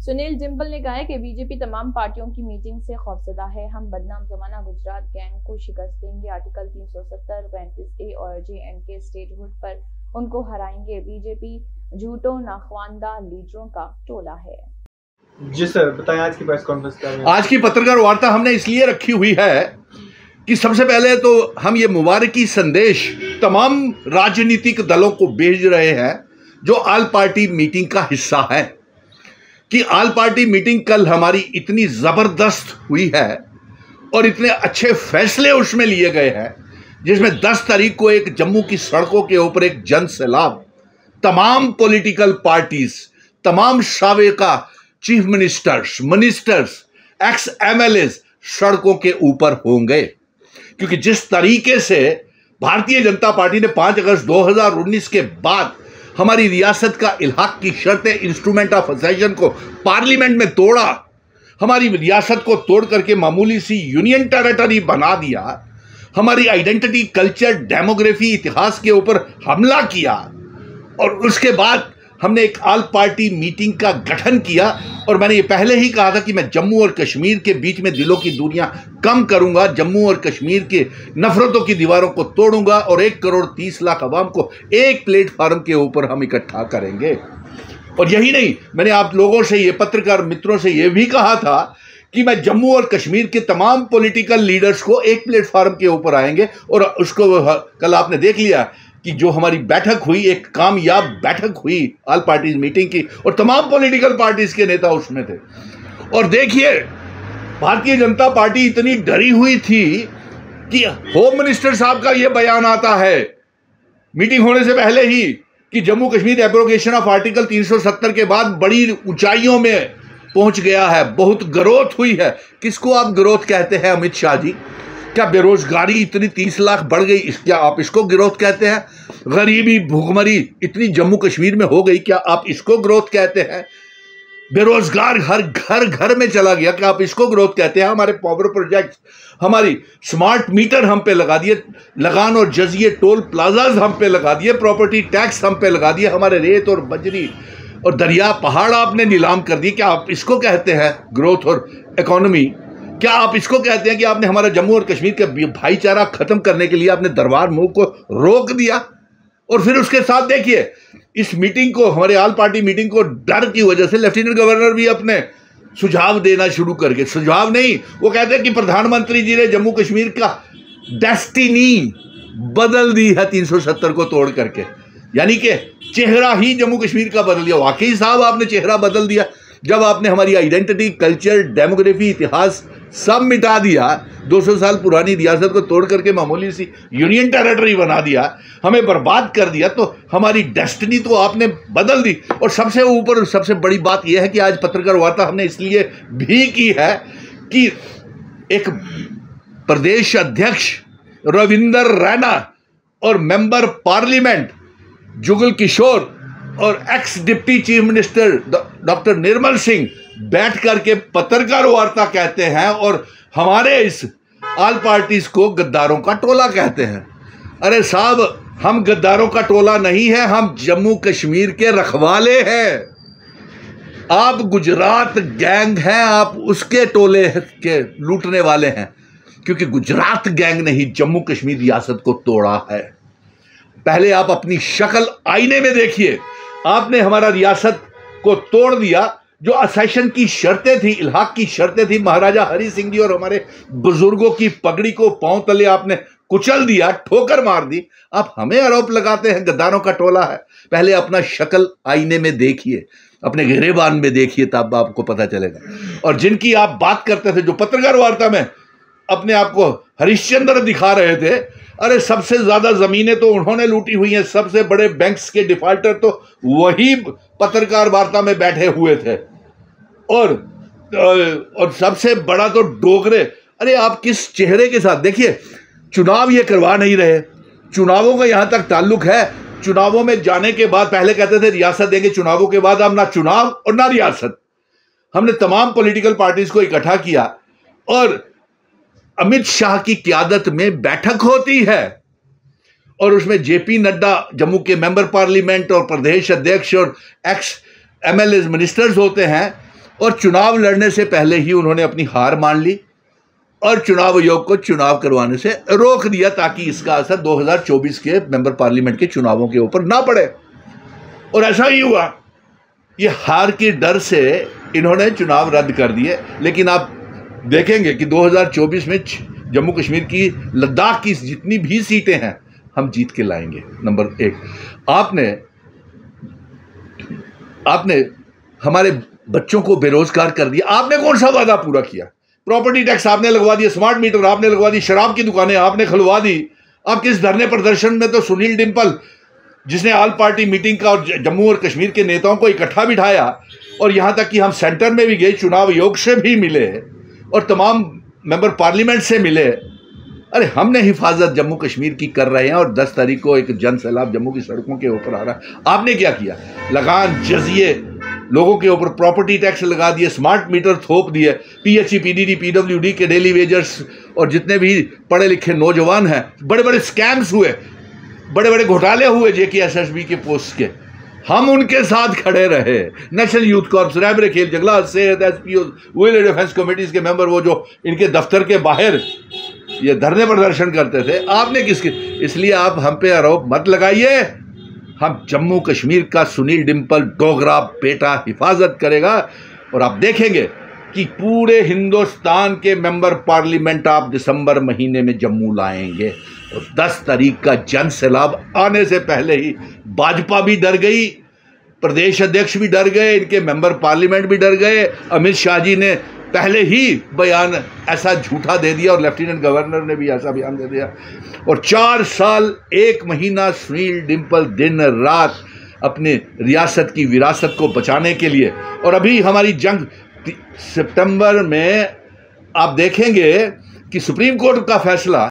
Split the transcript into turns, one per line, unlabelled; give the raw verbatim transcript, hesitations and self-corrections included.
Sunil gimbal ने कहा है कि बीजेपी तमाम पार्टियों की मीटिंग से खौफजदा है। हम बदनाम जमाना गुजरात गैंग को शिकस्त देंगे। आर्टिकल तीन सौ सत्तर, पैंतीस ए और जे एंड के स्टेटहुड पर उनको हराएंगे। बीजेपी झूठों नाखवानदा लीडरों का टोला है।
जी सर, बताएं आज की प्रेस कॉन्फ्रेंस क्या है?
आज की पत्रकार वार्ता हमने इसलिए रखी हुई है कि सबसे पहले तो हम ये मुबारकी संदेश तमाम राजनीतिक दलों को भेज रहे हैं जो ऑल पार्टी मीटिंग का हिस्सा है कि ऑल पार्टी मीटिंग कल हमारी इतनी जबरदस्त हुई है और इतने अच्छे फैसले उसमें लिए गए हैं, जिसमें दस तारीख को एक जम्मू की सड़कों के ऊपर एक जन सैलाब, तमाम पॉलिटिकल पार्टीज, तमाम सावेका chief ministers, ministers, ex MLAs सड़कों के ऊपर होंगे। क्योंकि जिस तरीके से भारतीय जनता पार्टी ने पाँच अगस्त दो हज़ार उन्नीस के बाद हमारी रियासत का इल्हाक की शर्तें, इंस्ट्रूमेंट ऑफ असेशन को पार्लियामेंट में तोड़ा, हमारी रियासत को तोड़ करके मामूली सी यूनियन टेरिटरी बना दिया, हमारी आइडेंटिटी, कल्चर, डेमोग्राफी, इतिहास के ऊपर हमला किया और उसके बाद हमने एक ऑल पार्टी मीटिंग का गठन किया। और मैंने ये पहले ही कहा था कि मैं जम्मू और कश्मीर के बीच में दिलों की दूरियां कम करूंगा, जम्मू और कश्मीर के नफरतों की दीवारों को तोड़ूंगा और एक करोड़ तीस लाख अवाम को एक प्लेटफॉर्म के ऊपर हम इकट्ठा करेंगे। और यही नहीं, मैंने आप लोगों से, ये पत्रकार मित्रों से ये भी कहा था कि मैं जम्मू और कश्मीर के तमाम पॉलिटिकल लीडर्स को एक प्लेटफॉर्म के ऊपर आएंगे। और उसको कल आपने देख लिया कि जो हमारी बैठक हुई, एक कामयाब बैठक हुई ऑल पार्टीज मीटिंग की और तमाम पॉलिटिकल पार्टीज के नेता उसमें थे। और देखिए, भारतीय जनता पार्टी इतनी डरी हुई थी कि होम मिनिस्टर साहब का यह बयान आता है मीटिंग होने से पहले ही कि Jammu Kashmir abrogation of article तीन सौ सत्तर के बाद बड़ी ऊंचाइयों में पहुंच गया है, बहुत ग्रोथ हुई है। किसको आप ग्रोथ कहते हैं अमित शाह जी? क्या बेरोजगारी इतनी तीस लाख बढ़ गई, क्या आप इसको ग्रोथ कहते हैं? गरीबी, भूखमरी इतनी जम्मू कश्मीर में हो गई, क्या आप इसको ग्रोथ कहते हैं? बेरोजगार हर घर घर में चला गया, क्या आप इसको ग्रोथ कहते हैं? हमारे पावर प्रोजेक्ट, हमारी स्मार्ट मीटर हम पे लगा दिए, लगान और जजिए टोल प्लाजाज हम पे लगा दिए, प्रॉपर्टी टैक्स हम पे लगा दिए, हमारे रेत और बजरी और दरिया पहाड़ आपने नीलाम कर दिए। क्या आप इसको कहते हैं ग्रोथ और इकोनॉमी? क्या आप इसको कहते हैं कि आपने हमारा जम्मू और कश्मीर के भाईचारा खत्म करने के लिए आपने दरबार मुंह को रोक दिया? और फिर उसके साथ देखिए, इस मीटिंग को, हमारे ऑल पार्टी मीटिंग को डर की वजह से लेफ्टिनेंट गवर्नर भी अपने सुझाव देना शुरू करके, सुझाव नहीं, वो कहते हैं कि प्रधानमंत्री जी ने जम्मू कश्मीर का डेस्टिनी बदल दी है तीन सौ सत्तर को तोड़ करके, यानी कि चेहरा ही जम्मू कश्मीर का बदल दिया। वाकई साहब, आपने चेहरा बदल दिया जब आपने हमारी आइडेंटिटी, कल्चर, डेमोग्राफी, इतिहास सब मिटा दिया, दो सौ साल पुरानी रियासत को तोड़ करके मामूली सी यूनियन टेरिटरी बना दिया, हमें बर्बाद कर दिया, तो हमारी डेस्टिनी तो आपने बदल दी। और सबसे ऊपर सबसे बड़ी बात यह है कि आज पत्रकार वार्ता हमने इसलिए भी की है कि एक प्रदेश अध्यक्ष रविंदर रैना और मेंबर पार्लियामेंट जुगल किशोर और ex deputy chief minister doctor Nirmal Singh बैठ करके पत्रकार वार्ता कहते हैं और हमारे इस ऑल पार्टीज को गद्दारों का टोला कहते हैं। अरे साहब, हम गद्दारों का टोला नहीं है, हम जम्मू कश्मीर के रखवाले हैं। आप गुजरात गैंग हैं, आप उसके टोले के लूटने वाले हैं, क्योंकि गुजरात गैंग ने ही जम्मू कश्मीर रियासत को तोड़ा है। पहले आप अपनी शक्ल आईने में देखिए, आपने हमारा रियासत को तोड़ दिया। जो असेशन की शर्तें थी, इल्हाक की शर्तें थी, महाराजा हरि सिंह जी और हमारे बुजुर्गों की पगड़ी को पांव तले आपने कुचल दिया, ठोकर मार दी। आप हमें आरोप लगाते हैं गद्दारों का टोला है। पहले अपना शक्ल आईने में देखिए, अपने गिरेबान में देखिए, तब आपको पता चलेगा। और जिनकी आप बात करते थे, जो पत्रकार वार्ता में अपने आप को हरिश्चंद्र दिखा रहे थे, अरे सबसे ज्यादा जमीनें तो उन्होंने लूटी हुई हैं, सबसे बड़े बैंक्स के डिफाल्टर तो वही पत्रकार वार्ता में बैठे हुए थे, और और सबसे बड़ा तो डोगरे। अरे आप किस चेहरे के साथ, देखिए, चुनाव ये करवा नहीं रहे, चुनावों का यहां तक ताल्लुक है। चुनावों में जाने के बाद पहले कहते थे रियासत देंगे, चुनावों के बाद अब ना चुनाव और ना रियासत। हमने तमाम पॉलिटिकल पार्टीज को इकट्ठा किया और अमित शाह की क़यादत में बैठक होती है और उसमें जेपी नड्डा जम्मू के मेंबर पार्लियामेंट और प्रदेश अध्यक्ष और एक्स एमएलए मिनिस्टर्स होते हैं और चुनाव लड़ने से पहले ही उन्होंने अपनी हार मान ली और चुनाव आयोग को चुनाव करवाने से रोक दिया ताकि इसका असर दो हज़ार चौबीस के मेंबर पार्लियामेंट के चुनावों के ऊपर ना पड़े। और ऐसा ही हुआ। ये हार के डर से इन्होंने चुनाव रद्द कर दिए। लेकिन आप देखेंगे कि दो हज़ार चौबीस में जम्मू कश्मीर की, लद्दाख की जितनी भी सीटें हैं हम जीत के लाएंगे। नंबर एक, आपने आपने हमारे बच्चों को बेरोजगार कर दिया। आपने कौन सा वादा पूरा किया? प्रॉपर्टी टैक्स आपने लगवा दिया, स्मार्ट मीटर आपने लगवा दी, शराब की दुकानें आपने खुलवा दी। अब किस धरने प्रदर्शन में तो सुनील डिम्पल, जिसने ऑल पार्टी मीटिंग का और जम्मू और कश्मीर के नेताओं को इकट्ठा बिठाया और यहां तक कि हम सेंटर में भी गए, चुनाव आयोग से भी मिले और तमाम मेंबर पार्लियामेंट से मिले। अरे हमने हिफाजत जम्मू कश्मीर की कर रहे हैं और दस तारीख को एक जन सैलाब जम्मू की सड़कों के ऊपर आ रहा है। आपने क्या किया? लगान, जजिए, लोगों के ऊपर प्रॉपर्टी टैक्स लगा दिए, स्मार्ट मीटर थोप दिए, पीएचई, पीडीडी, पीडब्ल्यूडी के डेली वेजर्स और जितने भी पढ़े लिखे नौजवान हैं, बड़े बड़े स्कैम्स हुए, बड़े बड़े घोटाले हुए जेके एसएसबी के पोस्ट के, हम उनके साथ खड़े रहे। नेशनल यूथ कॉर्प्स, रैबर खेल, जंगला, सेहत, एसपीओ, विल डिफेंस कमेटीज के मेंबर, वो जो इनके दफ्तर के बाहर ये धरने प्रदर्शन करते थे, आपने किसके? इसलिए आप हम पे आरोप मत लगाइए। हम जम्मू कश्मीर का सुनील डिम्पल डोगरा बेटा हिफाजत करेगा और आप देखेंगे कि पूरे हिंदुस्तान के मेंबर पार्लियामेंट आप दिसंबर महीने में जम्मू लाएंगे। और दस तारीख का जन सैलाब आने से पहले ही भाजपा भी डर गई, प्रदेश अध्यक्ष भी डर गए, इनके मेंबर पार्लियामेंट भी डर गए। अमित शाह जी ने पहले ही बयान ऐसा झूठा दे दिया और लेफ्टिनेंट गवर्नर ने भी ऐसा बयान दे दिया। और चार साल एक महीना सुनील डिम्पल दिन रात अपने रियासत की विरासत को बचाने के लिए, और अभी हमारी जंग सितंबर में आप देखेंगे कि सुप्रीम कोर्ट का फैसला